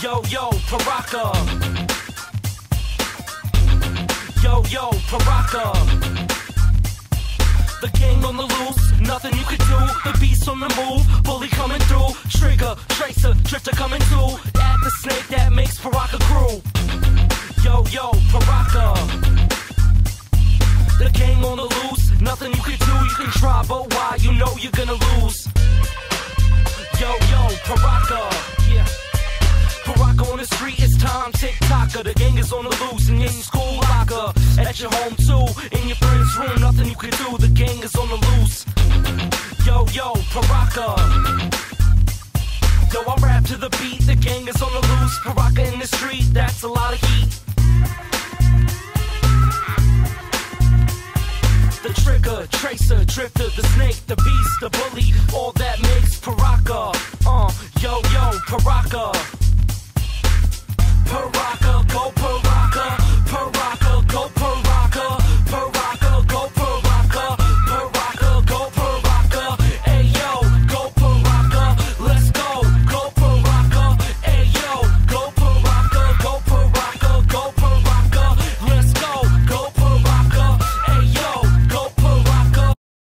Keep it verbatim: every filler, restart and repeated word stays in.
Yo, yo, Paraka. Yo, yo, Paraka. The gang on the loose, nothing you can do. The beast on the move, bully coming through. Trigger, tracer, drifter coming through. Add the snake that makes Paraka crew. Yo, yo, Paraka. The gang on the loose, nothing you can do. You can try, but why? You know you're gonna lose. Yo, yo, Paraka. Yeah. Paraka on the street, it's time, tick-tocker. The gang is on the loose, and in your school locker. At your home too, in your friend's room, nothing you can do. The gang is on the loose. Yo, yo, Paraka. Yo, I rap to the beat,